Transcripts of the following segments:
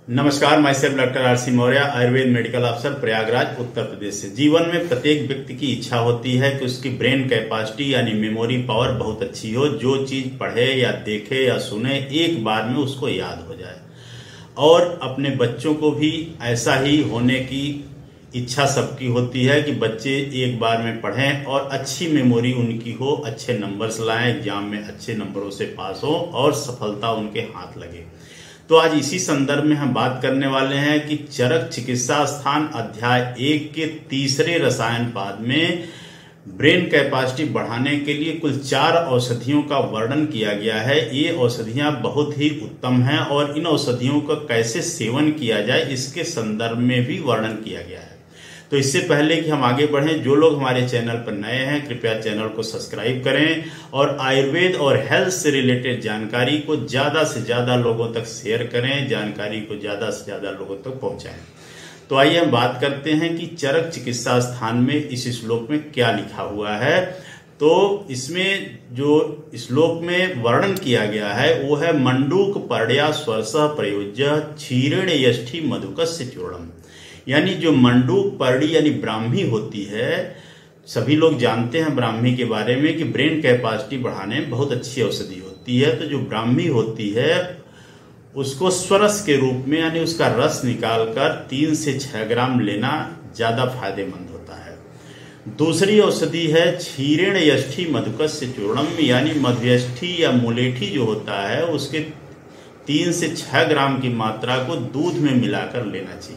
नमस्कार, मैं self doctor R C. Maurya, Ayurveda medical अफसर, प्रयागराज, उत्तर प्रदेश से। जीवन में प्रत्येक व्यक्ति की इच्छा होती है कि उसकी ब्रेन कैपेसिटी यानी मेमोरी पावर बहुत अच्छी हो। जो चीज पढ़े या देखे या सुने एक बार में उसको याद हो जाए। और अपने बच्चों को भी ऐसा ही होने की इच्छा सबकी होती है कि बच्चे एक बार में पढ़ें और अच्छी मेमोरी उनकी हो, अच्छे नंबर्स लाएं, एग्जाम में अच्छे नंबरों से पास हो और सफलता उनके हाथ लगे। तो आज इसी संदर्भ में हम बात करने वाले हैं कि चरक चिकित्सा स्थान अध्याय 1 के तीसरे रसायन पाद में ब्रेन कैपेसिटी बढ़ाने के लिए कुल 4 औषधियों का वर्णन किया गया है। ये औषधियां बहुत ही उत्तम हैं और इन औषधियों का कैसे सेवन किया जाए इसके संदर्भ में भी वर्णन किया गया है। तो इससे पहले कि हम आगे बढ़ें, जो लोग हमारे चैनल पर नए हैं कृपया चैनल को सब्सक्राइब करें और आयुर्वेद और हेल्थ से रिलेटेड जानकारी को ज्यादा से ज्यादा लोगों तक शेयर करें, जानकारी को ज्यादा से ज्यादा लोगों तक पहुंचाएं। तो आइए हम बात करते हैं कि चरक चिकित्सा स्थान में इस श्लोक में क्या लिखा हुआ है। तो इसमें जो श्लोक में वर्णन किया गया है वो है मंडूक पर्या स्वरसः प्रयोज्य क्षीरेण यष्टि मधुकस्य चूर्णम। यानी जो मंडूक पर्णी यानी ब्राह्मी होती है, सभी लोग जानते हैं ब्राह्मी के बारे में कि ब्रेन कैपेसिटी बढ़ाने में बहुत अच्छी औषधि होती है। तो जो ब्राह्मी होती है उसको स्वरस के रूप में यानी उसका रस निकालकर 3 से 6 ग्राम लेना ज्यादा फायदेमंद होता है। दूसरी औषधि है क्षीरेण यष्टि मधुकस्य चूर्णम, यानी मधुयष्टि या मुलेठी जो होता है उसके 3 से 6 ग्राम की मात्रा को दूध में मिलाकर लेना चाहिए।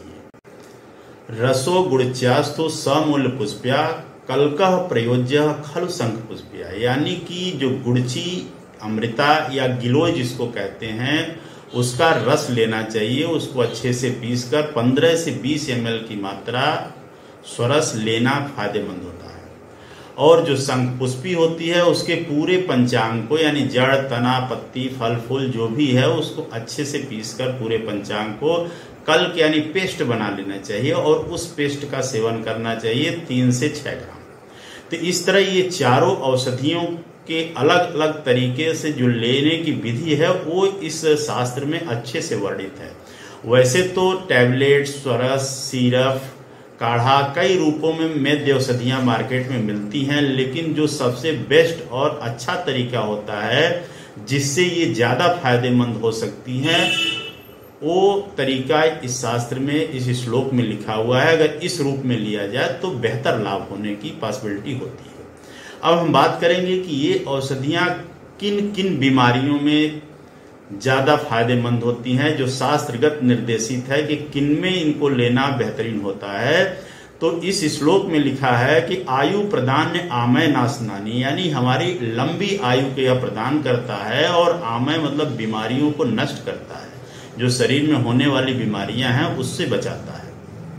रसो गुड़च्यास्तु समूल पुष्प्या कलकह प्रयोज्य खलु शंख पुष्प्या, यानी कि जो गुड़ची अमृता या गिलोय जिसको कहते हैं उसका रस लेना चाहिए। उसको अच्छे से पीसकर 15 से 20 ml की मात्रा स्वरस लेना फायदेमंद होता है। और जो शंख पुष्पी होती है उसके पूरे पंचांग को यानी जड़, तना, पत्ती, फल, फूल जो भी है उसको अच्छे से पीसकर पूरे पंचांग को कल्क यानी पेस्ट बना लेना चाहिए और उस पेस्ट का सेवन करना चाहिए 3 से 6 ग्राम। तो इस तरह ये चारों औषधियों के अलग अलग तरीके से जो लेने की विधि है वो इस शास्त्र में अच्छे से वर्णित है। वैसे तो टैबलेट, स्वरस, सिरप, काढ़ा कई रूपों में मेद्य औषधियां मार्केट में मिलती हैं, लेकिन जो सबसे बेस्ट और अच्छा तरीका होता है जिससे ये ज्यादा फायदेमंद हो सकती हैं वो तरीका इस शास्त्र में इस श्लोक में लिखा हुआ है। अगर इस रूप में लिया जाए तो बेहतर लाभ होने की पॉसिबिलिटी होती है। अब हम बात करेंगे कि ये औषधियां किन किन बीमारियों में ज्यादा फायदेमंद होती हैं, जो शास्त्रगत निर्देशित है कि किन में इनको लेना बेहतरीन होता है। तो इस श्लोक में लिखा है कि आयु प्रदान आमय नाशनानी, यानी हमारी लंबी आयु को यह प्रदान करता है और आमय मतलब बीमारियों को नष्ट करता है, जो शरीर में होने वाली बीमारियां हैं उससे बचाता है।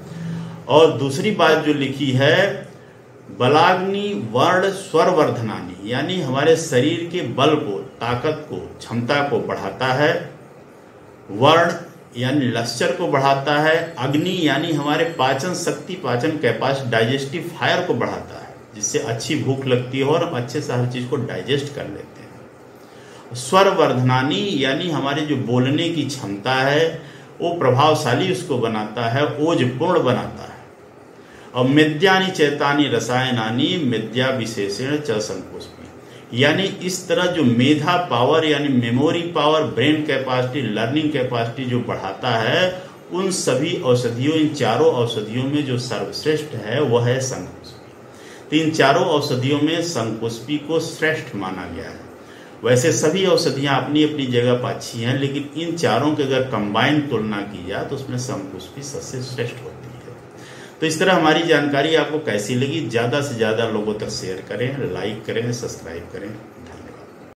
और दूसरी बात जो लिखी है बलाग्नि वर्ण स्वर वर्धनानी, यानी हमारे शरीर के बल को, ताकत को, क्षमता को बढ़ाता है। वर्ण यानी लश्चर को बढ़ाता है। अग्नि यानी हमारे पाचन शक्ति, पाचन कैपेसिटी, डाइजेस्टिव फायर को बढ़ाता है, जिससे अच्छी भूख लगती है और हम अच्छे से हर चीज को डाइजेस्ट कर लेते हैं। स्वर वर्धनानी यानी हमारे जो बोलने की क्षमता है वो प्रभावशाली उसको बनाता है, ओजपूर्ण बनाता है। और मेद्यानि चैतानि रसायनानि मेद्या विशेषण च संपुष्पी, यानी इस तरह जो मेधा पावर यानी memory power, brain capacity, learning capacity जो बढ़ाता है उन सभी औषधियों, इन चारों औषधियों में जो सर्वश्रेष्ठ है वह है शंखपुष्पी। तो इन चारों औषधियों में शंखपुष्पी को श्रेष्ठ माना गया है। वैसे सभी औषधियां अपनी अपनी जगह पर अच्छी हैं, लेकिन इन चारों की अगर कंबाइन तुलना की जाए तो उसमें शंखपुष्पी सबसे श्रेष्ठ होती है। तो इस तरह हमारी जानकारी आपको कैसी लगी, ज्यादा से ज्यादा लोगों तक शेयर करें, लाइक करें, सब्सक्राइब करें।